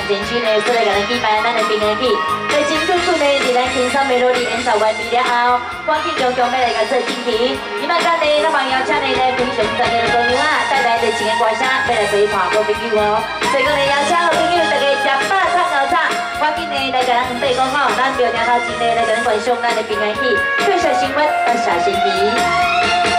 前区呢，所来甲咱举办咱的平安喜。在真久久呢，伫咱轻松美乐的演奏完毕了后，赶紧强强要来甲做主题。今摆咱呢，咱帮邀请呢非常专业的歌手啊，带来热情的歌声，要来陪伴好朋友哦。所以讲呢，邀请好朋友大家食饱唱牛叉，赶紧呢来甲咱长辈讲好，咱庙埕头前呢来甲咱观赏咱的平安喜，退小新闻，把小心意。